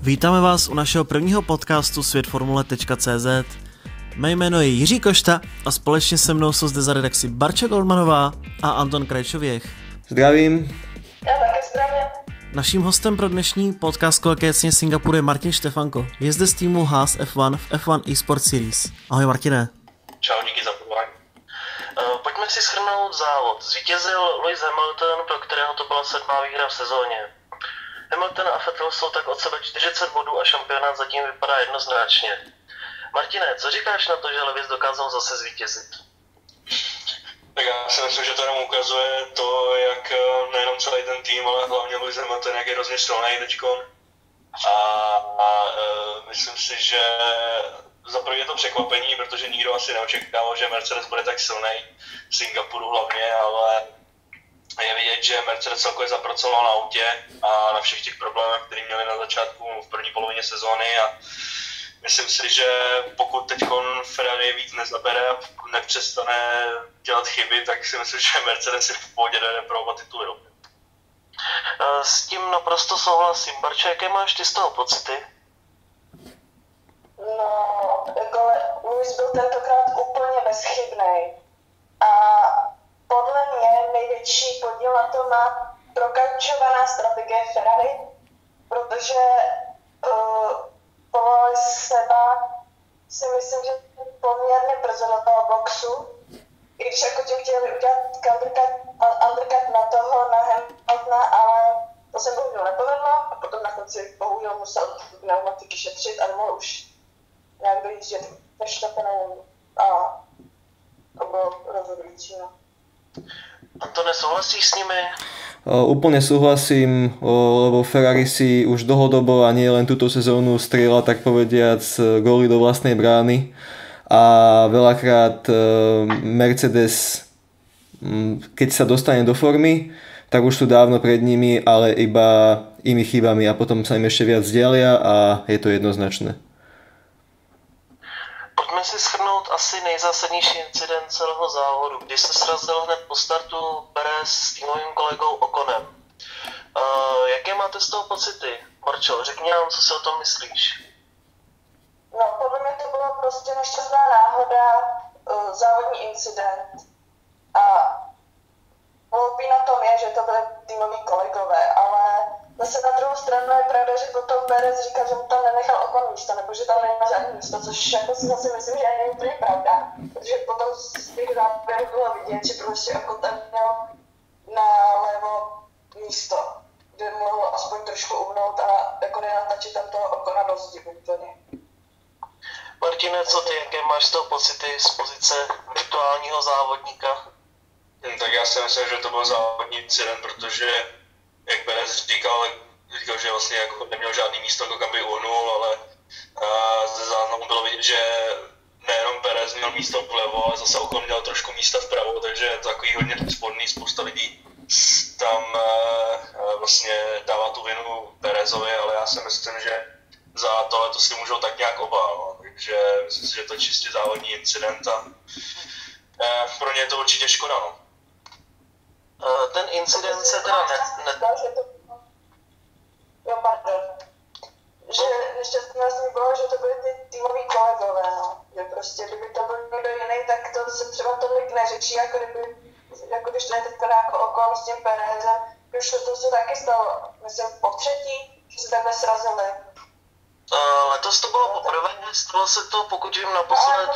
Vítáme vás u našeho prvního podcastu světformule.cz. Mé jméno je Jiří Košta a společně se mnou jsou zde za redakci Barča Goldmanová a Anton Krajčověch. Zdravím. Já taky zdravím. Naším hostem pro dnešní podcast kolké cně Singapuru je Martin Štefanko. Je zde z týmu Haas F1 v F1 eSport Series. Ahoj Martine. Čau, díky za pozvání. Pojďme si shrnout závod. Zvítězil Lewis Hamilton, pro kterého to byla 7. výhra v sezóně. Hamilton a Vettel jsou tak od sebe 40 bodů a šampionát zatím vypadá jednoznačně. Martine, co říkáš na to, že Lewis dokázal zase zvítězit? Tak já si myslím, že to jenom ukazuje to, jak nejenom celý ten tým, ale hlavně Lewis Hamilton, jak je hrozně silný teďkon. Myslím si, že za prvé je to překvapení, protože nikdo asi neočekával, že Mercedes bude tak silný v Singapuru hlavně, ale je vidět, že Mercedes celkově zapracoval na autě a na všech těch problémech, které měli na začátku v první polovině sezóny a myslím si, že pokud teď Ferrari víc nezabere a nepřestane dělat chyby, tak si myslím, že Mercedes si v pohodě jde pro tituly. S tím naprosto souhlasím. Barčo, jaké máš ty z toho pocity? No, jako Lewis byl tentokrát úplně bezchybný. A podle mě největší podíl na to má prokačovaná strategie Ferrari, protože povolali seba, si myslím, že poměrně brzo do toho boxu, i když jako tím chtěli udělat undercut na toho, na Hamiltona, ale to se bohužel nepovedlo a potom na konci bohužel musel pneumatiky šetřit a nemohl už nějak dojíždět Verstappenou a to bylo rozhodující. No. Antone, souhlasíš s nimi? Úplne súhlasím, lebo Ferrari si už dlhodobo a nie len túto sezónu strieľa, tak povediac, góly do vlastnej brány a veľakrát Mercedes, keď sa dostane do formy, tak už sú dávno pred nimi, ale iba imi chybami a potom sa im ešte viac vzdialia a je to jednoznačné. Pojďme si shrnout asi nejzásadnější incident celého závodu, kdy se srazil hned po startu Perez s týmovým kolegou Oconem. Jaké máte z toho pocity? Marčo, řekni nám, co si o tom myslíš. No, podle mě to bylo prostě nešťastná náhoda, závodní incident a hloupý na tom je, že to byly týmoví kolegové, ale zase na druhou stranu je pravda, že potom Perez říkal, že mu tam nenechal Ocon místo, nebo že tam nemá žádný místo, což jako si zase myslím, že není úplně pravda, protože potom z těch záběrů bylo vidět, že prostě Ocon tam měl nalevo místo, kde mohl aspoň trošku uhnout a jako nenatačit tam toho Ocona do zdi úplně. Martine, co ty, jaké máš z toho pocity z pozice virtuálního závodníka? Tak já si myslím, že to byl závodní incident, protože jak Perez říkal, že vlastně jako neměl žádný místo, jako kam by uhnul, ale ze záznamu bylo vidět, že nejenom Perez měl místo vlevo, ale zase Ocon měl trošku místa vpravo, takže je to takový hodně spodný, spousta lidí tam vlastně dává tu vinu Perezovi, ale já si myslím, že za tohle to si můžou tak nějak oba, no. Takže myslím si, že to je čistě závodní incident a pro ně je to určitě škoda, no. Ten incident se teda Že nešťastné vlastně bylo, že to byly ty týmoví kolegové, no. Že prostě, kdyby to byl někdo jiný, tak to se třeba tolik neřečí, jako když to je teďka jako Ocon s tím Perezem. Už to se taky stalo, myslím, po třetí, že se takhle srazili. Letos to bylo poprvé, stalo se to, pokud vím, naposled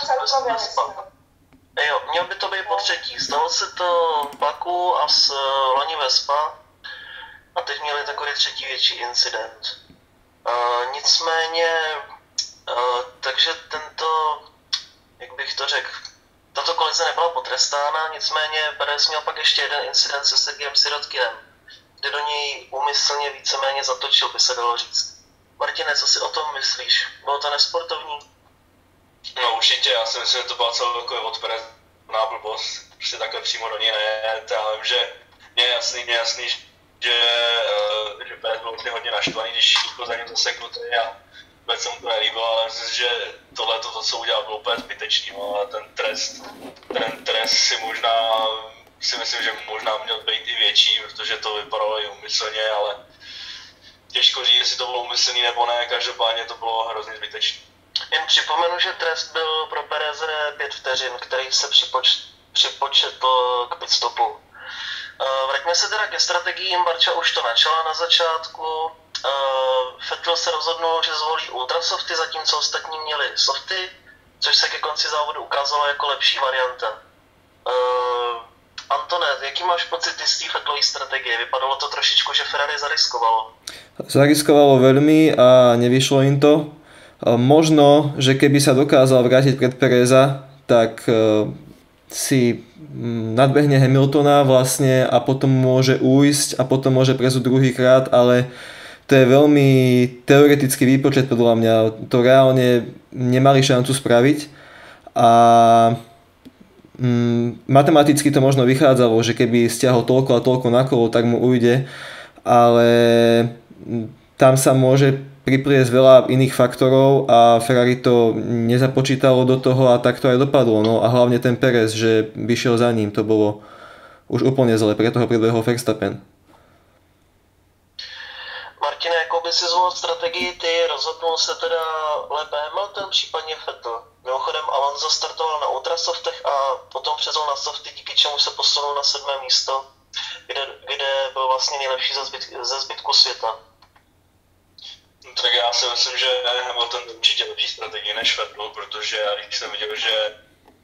Jo, měl by to být po třetí. Stalo se to v Baku a s loni ve Spa a teď měli takový třetí větší incident. Nicméně, takže jak bych to řekl, tato kolize nebyla potrestána, nicméně Perez měl pak ještě jeden incident se Sergejem Sirotkinem, kde do něj úmyslně víceméně zatočil, by se dalo říct. Martine, co si o tom myslíš? Bylo to nesportovní? No určitě, já si myslím, že to byla celkově od Perez na blbost, prostě takhle přímo do něj nejet. Já vím, že mě je jasný, že Perez byl vlastně hodně naštvaný, když šípl za ním zaseknutý a vůbec se mu to nelíbilo, ale myslím si, že tohle to, co udělal, bylo úplně zbytečný, no, a ten trest si myslím, že možná měl být i větší, protože to vypadalo i úmyslně, ale těžko říct, jestli to bylo úmyslný nebo ne, každopádně to bylo hrozně zbytečné. Jen připomenu, že trest byl pro Pereze 5 vteřin, který se připočetl k pitstopu. Vraťme se teda ke strategiím, Barča už to načala na začátku. Vettel se rozhodnul, že zvolí ultrasofty, zatímco ostatní měli softy, což se ke konci závodu ukázalo jako lepší varianta. Antone, jaký máš pocit z té Vettelovej strategie? Vypadalo to trošičku, že Ferrari zariskovalo. Zariskovalo veľmi a nevyšlo im to. Možno, že keby sa dokázal vrátiť pred Pereza, tak si nadbehne Hamiltona vlastne a potom môže ujsť a potom môže prezúť druhýkrát, ale to je veľmi teoretický výpočet podľa mňa. To reálne nemali šancu spraviť a matematicky to možno vychádzalo, že keby stiahol toľko a toľko na kolo, tak mu ujde, ale tam sa môže pripliesť veľa iných faktorov a Ferrari to nezapočítalo do toho a tak to aj dopadlo. No a hlavne ten Perez, že vyšiel za ním, to bolo už úplne zle, preto ho predbehol Verstappen. Martine, jakou by si zvolil strategii ty? Rozhodnul se teda lépe Hamilton, případně Vettel. Mimochodem Alonso startoval na ultrasoftech a potom přezul na softy, díky čemu se posunul na 7. místo, kde byl vlastně nejlepší ze zbytku světa. Tak já si myslím, že Hamilton je určitě lepší strategie než Vettel, protože když jsem viděl, že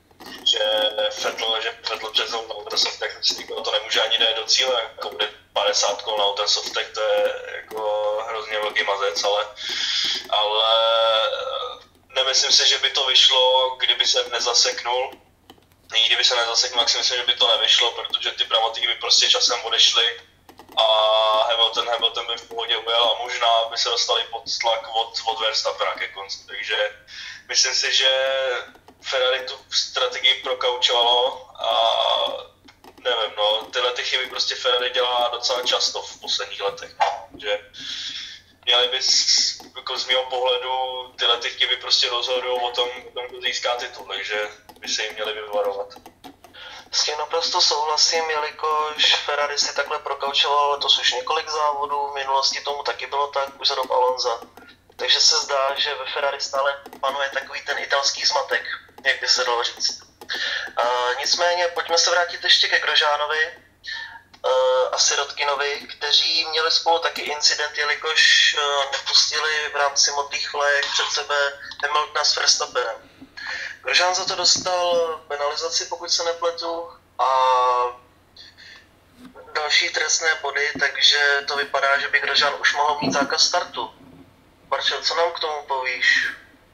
Vettel přezul na ultrasoftech, tak si to nemůže ani dát do cíle, jako bude 50 kol na ultrasoftech, to je jako hrozně velký mazec, ale nemyslím si, že by to vyšlo, kdyby se nezaseknul. I kdyby se nezaseknul, tak si myslím, že by to nevyšlo, protože ty pneumatiky by prostě časem odešly a Hamilton by v pohodě ujel a možná by se dostali pod tlak od Verstappena ke konci. Takže myslím si, že Ferrari tu strategii prokaučovalo a nevím, no, tyhle ty chyby prostě Ferrari dělá docela často v posledních letech, že měli by jako z mého pohledu tyhle ty chyby prostě rozhodují o tom, kdo získá titul, takže by se jim měli vyvarovat. S tím naprosto souhlasím, jelikož Ferrari si takhle prokaučoval letos už několik závodů, v minulosti tomu taky bylo tak, už za dob Alonza. Takže se zdá, že ve Ferrari stále panuje takový ten italský zmatek, jak by se dalo říct. Nicméně pojďme se vrátit ještě ke Grosjeanovi a Sirotkinovi, kteří měli spolu taky incident, jelikož nepustili v rámci modlých vlajek před sebe Hamiltona s Verstappenem. Grosjean za to dostal penalizaci, pokud se nepletu, a další trestné body, takže to vypadá, že by Grosjean už mohl mít zákaz startu. Barčo, co nám k tomu povíš?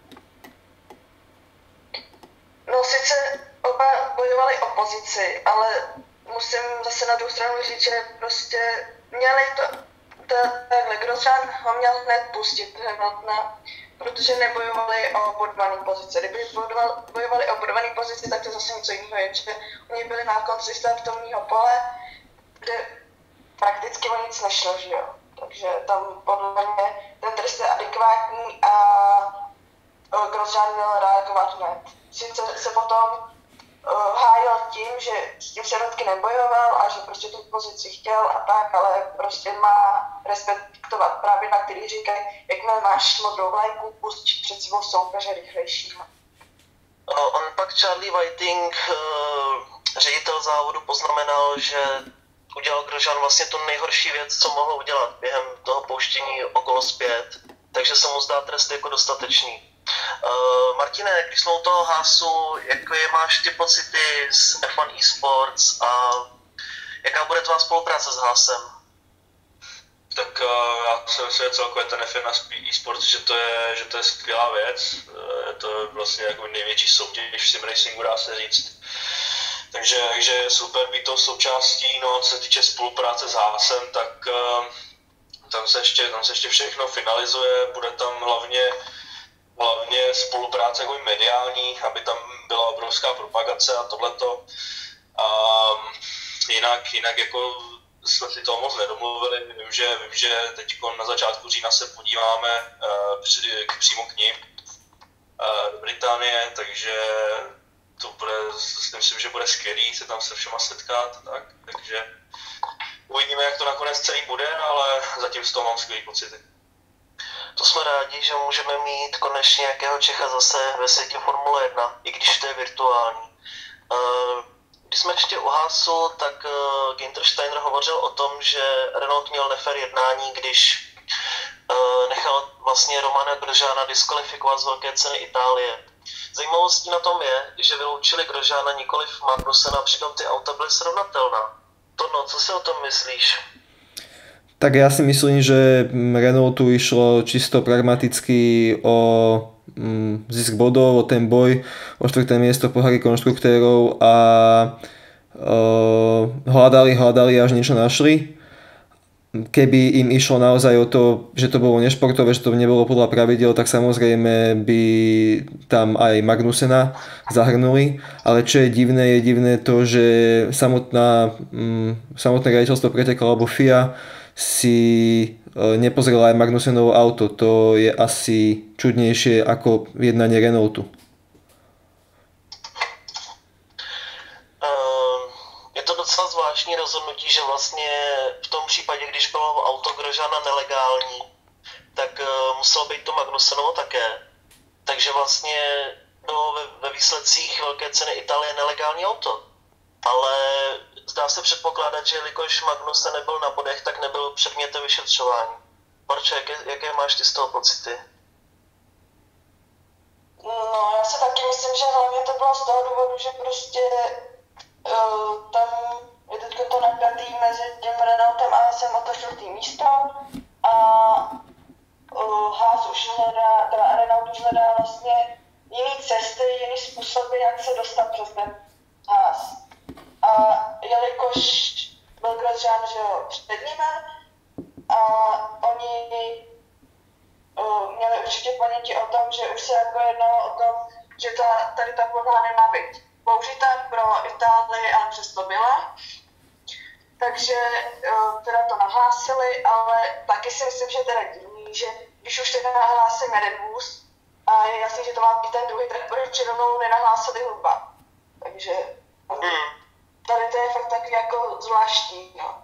No sice oba bojovali o pozici, ale musím zase na druhou stranu říct, že prostě měli takhle, Grosjean ho měl hned pustit Hamiltona, protože nebojovali o bodvaný pozici. Kdyby bojovali o bodvaný pozici, tak to je zase něco jiného, jenže oni byli na konci startovního pole, kde prakticky o nic nešlo, že jo. Takže tam podle mě ten trest je adekvátní a Grosjean měl reagovat hned. Sice se potom hájil tím, že s tím Sirotky nebojoval a že prostě tu pozici chtěl a tak, ale prostě má respektovat právě na který říkají, jakmile máš modrou vlajku, pusť před svou soupeře rychlejšího. On pak Charlie Whiting, ředitel závodu, poznamenal, že udělal Grosjean vlastně tu nejhorší věc, co mohl udělat během toho pouštění okolo zpět, takže se mu zdá trest jako dostatečný. Martine, když jsme u toho Haasu, jaké máš ty pocity z F1 eSports a jaká bude tvá spolupráce s Haasem? Tak já si myslím, že celkově ten F1 eSports, že to je skvělá věc, je to vlastně jako největší soutěž v sim racingu, dá se říct. Takže je super být to součástí, no co se týče spolupráce s Haasem, tak tam se ještě všechno finalizuje, bude tam hlavně spolupráce jako mediální, aby tam byla obrovská propagace a tohleto. Jinak jako jsme si toho moc nedomluvili. Vím, že teď na začátku října se podíváme přímo k nim do Británie, takže to bude, myslím, že bude skvělý se tam se všema setkat, takže uvidíme, jak to nakonec celý bude, ale zatím z toho mám skvělý pocity. To jsme rádi, že můžeme mít konečně nějakého Čecha zase ve světě Formule 1, i když to je virtuální. Když jsme ještě u Haasu, tak Günther Steiner hovořil o tom, že Renault měl nefér jednání, když nechal vlastně Romana Grosjeana diskvalifikovat z velké ceny Itálie. Zajímavostí na tom je, že vyloučili Grosjeana nikoliv Magnusena, přitom ty auta byly srovnatelná. Tono, co si o tom myslíš? Tak ja si myslím, že Renaultu išlo čisto pragmaticky o zisk bodov, o ten boj o 4. miesto v pohári konštruktérov a hľadali až niečo našli. Keby im išlo naozaj o to, že to bolo nešportové, že to nebolo podľa pravidel, tak samozrejme by tam aj Magnusena zahrnuli. Ale čo je divné to, že samotné riaditeľstvo pretekla alebo FIA si nepozrela aj Magnusenovo auto. To je asi čudnejšie ako jednanie Renaultu. Docela zvláštní rozhodnutí, že vlastně v tom případě, když bylo auto Grosjeana nelegální, tak muselo být to Magnusenovo také. Takže vlastně bylo ve výsledcích velké ceny Itálie nelegální auto. Ale zdá se předpokládat, že jelikož Magnussen nebyl na bodech, tak nebyl předmětem vyšetřování. Barčo, jaké máš ty z toho pocity? No, já si taky myslím, že hlavně to bylo z toho důvodu, že prostě tam je teď to napjatý mezi tím Renaultem a Haasem o to 4. místo a Haas už hledá, teda Renault už hledá vlastně jiný cesty, jiný způsoby, jak se dostat přes ten Haas. A jelikož byl Grosjean, že jo, před nimi a oni měli určitě paměti o tom, že už se jako jednalo o tom, že tady ta plocha nemá být použita pro Itálii, ale přesto byla. Takže teda to nahlásili, ale taky si myslím, že teda divný, že když už teda nahlásíme Red Bulls a je jasný, že to má být ten druhý, tak proč rovnou nenahlásili Hudba. Takže tady to je fakt taky jako zvláštní, no.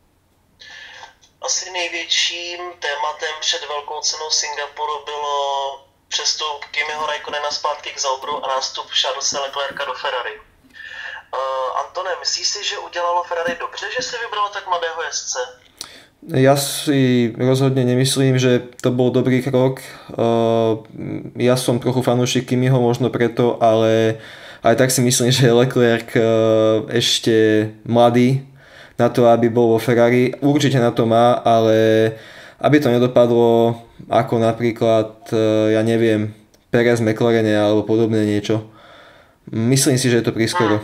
Asi největším tématem před velkou cenou Singapuru bylo přestup Kimiho Räikkönena zpátky k Sauberu a nástup Charlese Leclerca do Ferrari. Antone, myslíš si, že udělalo Ferrari dobře, že si vybralo tak mladého jezdce? Ja si rozhodne nemyslím, že to bol dobrý krok. Ja som trochu fanúšik Kimiho možno preto, ale tak si myslím, že Leclerc ešte mladý na to, aby bol vo Ferrari. Určite na to má, ale aby to nedopadlo ako napríklad, ja neviem, Perez McLarene alebo podobné niečo. Myslím si, že je to prískoro.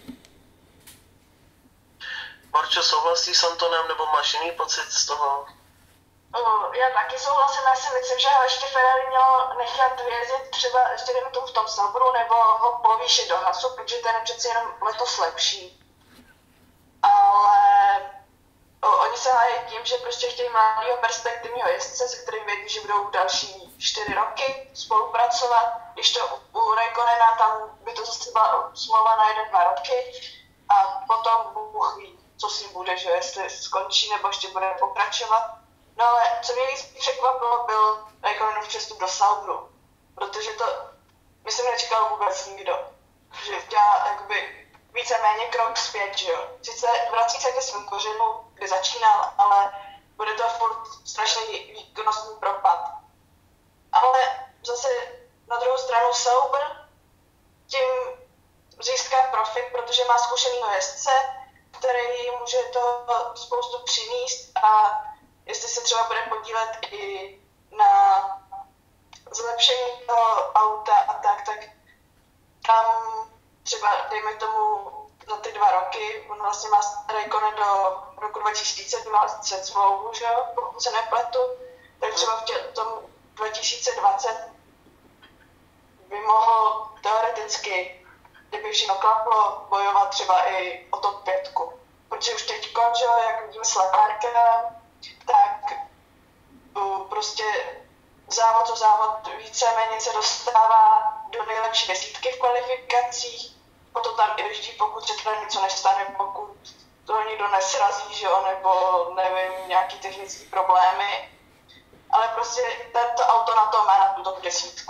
Marčo, souhlasíš s Antonem, nebo máš jiný pocit z toho? Já taky souhlasím, já si myslím, že ho ještě Ferrari mělo nechat vyjezdit třeba ještě dejme tomu v tom Sauberu, nebo ho povýšit do Haasu, protože ten je přeci jenom letos lepší. Ale oni se hájí tím, že prostě chtějí mladého perspektivního jezdce, se kterým vědí, že budou další 4 roky spolupracovat. Když to u Räikkönena, tam by to zase byla smlouva na 1-2 roky a potom Bůh ví, co s ním bude, že jestli skončí nebo ještě bude pokračovat. No ale co mě víc překvapilo, byl Räikkönenův přestup do Sauberu, protože to myslím nečekal vůbec nikdo, že dělá jakoby víceméně krok zpět, že jo. Sice vrací se ke svým kořenům, kde začínal, ale bude to furt strašný výkonnostní propad. Ale zase na druhou stranu Sauber tím získá profit, protože má zkušenýho jezdce, který může to spoustu přinést a jestli se třeba bude podílet i na zlepšení toho auta a tak tam třeba, dejme tomu, za ty 2 roky, on vlastně má Räikkönen do roku 2020 smlouvu, že jo, pokud se nepletu, tak třeba v tom 2020 by mohl teoreticky, kdyby všechno klaplo, bojovat třeba i o top 5. Protože už teď, že jo, jak vidíme s Leclercem, tak prostě závod co závod víceméně se dostává do nejlepší desítky v kvalifikacích, potom tam i jezdí, pokud se teda něco nestane, pokud toho nikdo nesrazí, že jo, nebo nevím, nějaký technický problémy. Ale prostě to auto na to má na tu top 10.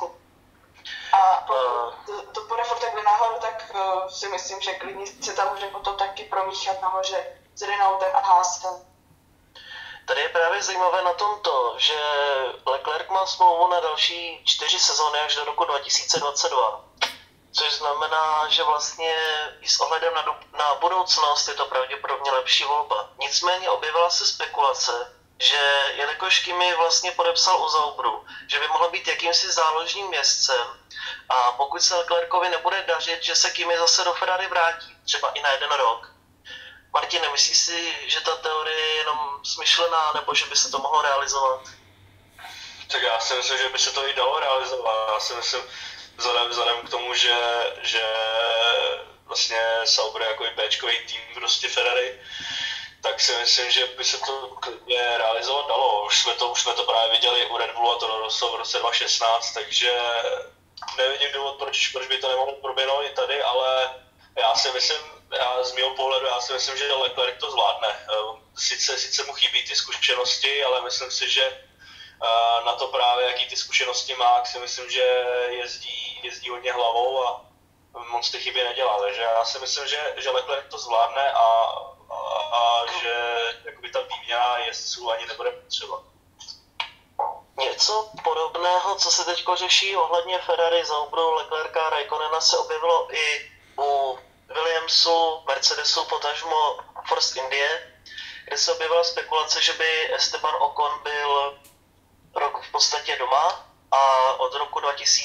A pokud to půjde furt takhle nahoru, tak si myslím, že klidně se tam může potom taky promíchat nahoře s Renaultem a Haasem. Tady je právě zajímavé na tom to, že Leclerc má smlouvu na další 4 sezóny až do roku 2022. Což znamená, že vlastně i s ohledem na budoucnost je to pravděpodobně lepší volba. Nicméně objevila se spekulace, že jelikož Kimi vlastně podepsal u Sauberu, že by mohl být jakýmsi záložním jezdcem a pokud se Leclercovi nebude dařit, že se Kimi zase do Ferrari vrátí, třeba i na 1 rok. Martin, nemyslíš si, že ta teorie je jenom smyšlená, nebo že by se to mohlo realizovat? Tak já si myslím, že by se to i dalo realizovat. Já si myslím, vzhledem k tomu, že vlastně Sauber jako i Bčkový tým prostě Ferrari, tak si myslím, že by se to klidně realizovat dalo. Už jsme to právě viděli u Red Bullu a to v roce 2016, takže nevidím důvod, proč by to nemohlo proběhnout i tady, ale z mého pohledu, já si myslím, že Leclerc to zvládne. Sice mu chybí ty zkušenosti, ale myslím si, že na to právě, jaký ty zkušenosti má, si myslím, že jezdí hodně hlavou a moc ty chyby nedělá. Takže já si myslím, že Leclerc to zvládne a že jakoby ta výměna jezdců ani nebude potřeba. Něco podobného, co se teď řeší ohledně Ferrari, Sauberu, Leclerca a Raikkonena, se objevilo i u Williamsu, Mercedesu, potažmo Force Indie, kde se objevila spekulace, že by Esteban Ocon byl rok v podstatě doma a od roku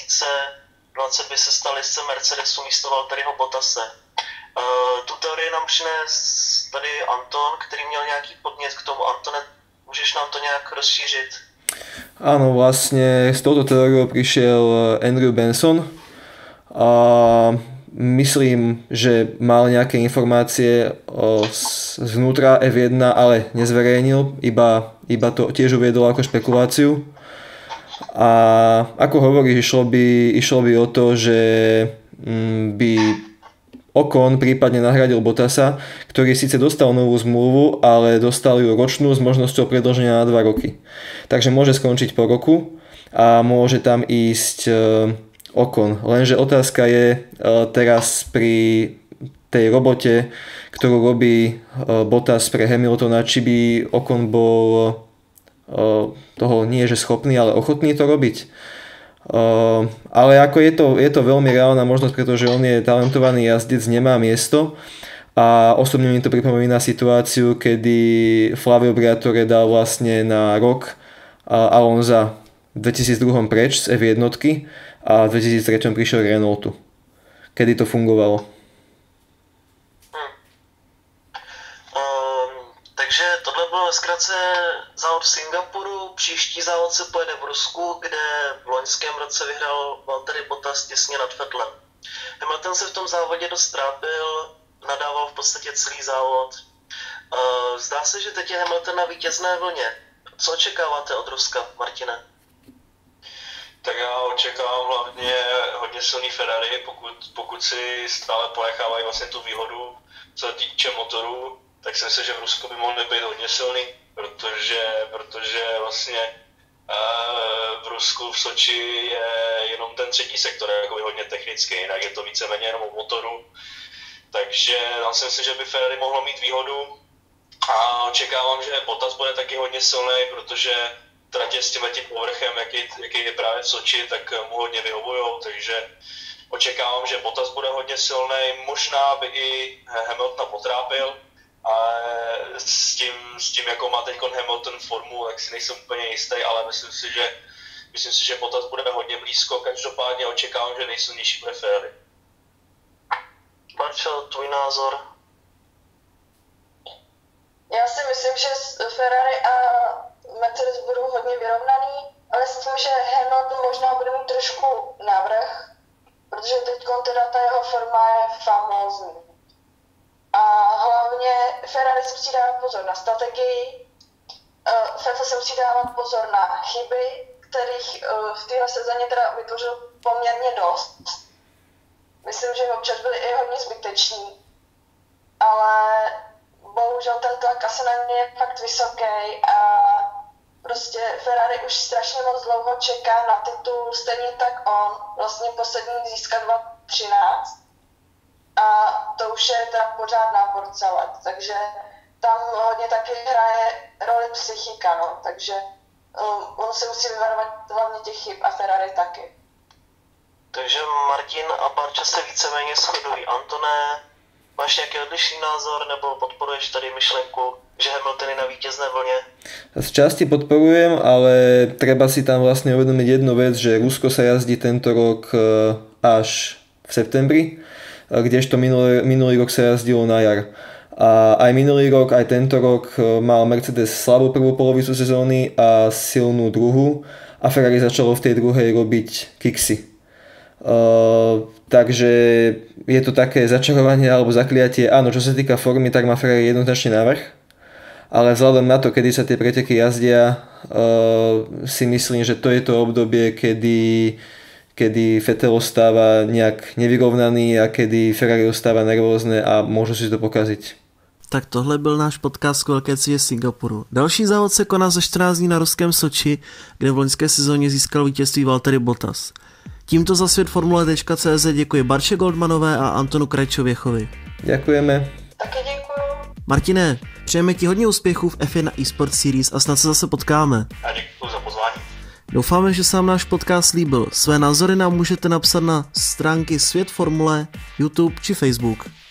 2020 by se stal jezdcem Mercedesu místo Valtteriho Bottase. Tu teorii nám přines tady Anton, který měl nějaký podnět k tomu. Antone, můžeš nám to nějak rozšířit? Áno, vlastne s touto teóriou prišiel Andrew Benson a myslím, že mal nejaké informácie zvnútra F1, ale nezverejnil, iba to tiež uviedol ako špekuláciu. A ako hovoríš, išlo by o to, že by Ocon prípadne nahradil Bottasa, ktorý síce dostal novú zmluvu, ale dostal ju ročnú s možnosťou predĺženia na 2 roky. Takže môže skončiť po roku a môže tam ísť Ocon. Lenže otázka je teraz pri tej robote, ktorú robí Bottas pre Hamiltona, či by Ocon bol toho nie že schopný, ale ochotný to robiť. Ale ako je to veľmi reálna možnosť, pretože on je talentovaný jazdec, nemá miesto a osobne mi to pripomína situáciu, kedy Flavio Briatore dal vlastne na rok Alonza v 2002 preč z F1 a v 2003 prišiel k Renaultu. Kedy to fungovalo? Takže tohle bylo ve zkratce závod v Singapuru, příští závod se pojede v Rusku, kde v loňském roce vyhrál Valtteri Bottas těsně nad Vettelem. Hamilton se v tom závodě dost trápil, nadával v podstatě celý závod. Zdá se, že teď je Hamilton na vítězné vlně. Co očekáváte od Ruska, Martine? Tak já očekávám hlavně hodně silný Ferrari, pokud si stále ponechávají vlastně tu výhodu, co se týče motoru, tak si myslím, že v Rusku by mohli být hodně silný, protože vlastně v Rusku, v Soči je jenom ten třetí sektor jako hodně technický, jinak je to víceméně jenom o motoru. Takže tam si myslím, že by Ferrari mohlo mít výhodu a očekávám, že Bottas bude taky hodně silný, protože tratě s tím povrchem, jaký je právě v Soči, tak mu hodně vyhovujou, takže očekávám, že Bottas bude hodně silný, možná by i Hamiltona potrápil, ale s tím, jako má teď Hamilton formu, tak si nejsem úplně jistý, ale myslím si, že Bottas bude hodně blízko, každopádně očekávám, že nejsilnější bude Ferrari. Barčo, tvůj názor? Já si myslím, že Ferrari a Mercedes budou hodně vyrovnaný, ale s tím, že Hamilton možná bude mít trošku navrch, protože teď teda ta jeho forma je famózní. A hlavně Ferrari si musí dávat pozor na strategii, Vettel si musí dávat pozor na chyby, kterých v téhle sezóně teda vytvořil poměrně dost. Myslím, že občas byly i hodně zbyteční, ale bohužel ten tlak asi na ně je fakt vysoký a prostě Ferrari už strašně moc dlouho čeká na titul, stejně tak on, vlastně poslední získat 2013 a to už je teda pořádná porce let, takže tam hodně taky hraje roli psychika, no, takže on se musí vyvarovat hlavně těch chyb a Ferrari taky. Takže Martin a Barča se víceméně shodují. Antone, máš nějaký odlišný názor nebo podporuješ tady myšlenku, že Hamilton je na vítězné vlně? Z časti podporujem, ale treba si tam vlastne uvedomiť jednu vec, že Rusko sa jazdí tento rok až v septembri, kdežto minulý rok sa jazdilo na jar. A aj minulý rok, aj tento rok mal Mercedes slabú prvú polovicu sezóny a silnú druhú a Ferrari začalo v tej druhej robiť kiksy. Takže je to také začarovanie alebo zakliatie. Áno, čo sa týka formy, tak má Ferrari jednoznačne navrch, ale vzhľadom na to, kedy sa tie preteky jazdia, si myslím, že to je to obdobie, kedy Vettel ostáva nejak nevyrovnaný a kedy Ferrari ostáva nervózne a môžu si to pokaziť. Tak tohle byl náš podcast k Velké třídě Singapuru. Další závod se koná za 14 dní na ruském Soči, kde v loňské sezóně získal vítězství Valtteri Bottas. Tímto za svět Formule.cz děkuji Barče Goldmanové a Antonu Krajčověchovi. Děkujeme. Taky děkuju. Martine, přejeme ti hodně úspěchů v F1 eSports Series a snad se zase potkáme. A děkuji za pozvání. Doufáme, že se vám náš podcast líbil. Své názory nám můžete napsat na stránky Svět Formule, YouTube či Facebook.